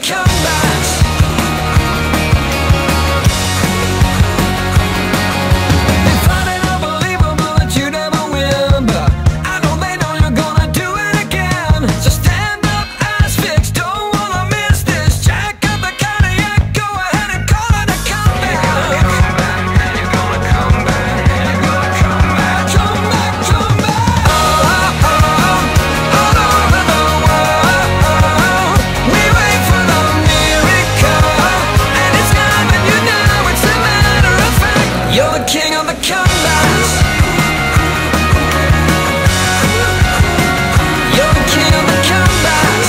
comebacks. They find it unbelievable that you never win, but I know they know you're gonna do it again. So stand up, eyes fixed, don't wanna miss this. Jack up the Cadillac, go ahead and call it a comeback. You're gonna come back, you're gonna come back, you're gonna come back, come back, come back. Oh, all over the world, we wait for the miracle, and it's coming, you know, it's a matter of fact. You're the king of the comebacks. You're the king of the comebacks.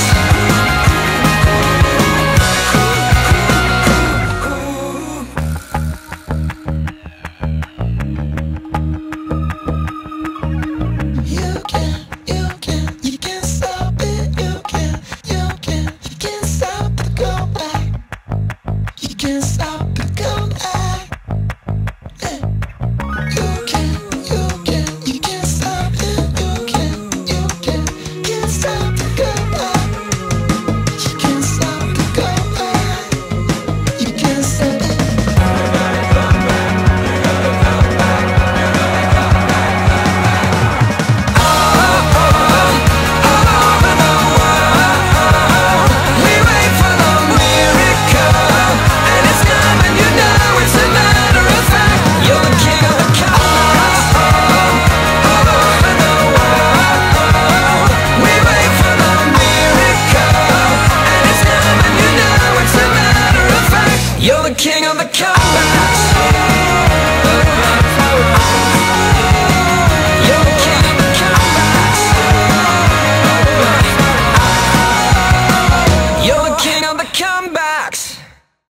You can't stop it. You can't stop the comeback. You can't stop the comeback. You can't stop it. Can't stop the comeback. You can't stop the comeback. You can't stop it. We wait for the miracle, and it's coming, you know, it's a matter of fact. You're the king of the comebacks. All over the world, we wait for the miracle, and it's coming, you know, it's a matter of fact. You're the king of the comebacks. You're the king of the comebacks. You're the king of the comebacks.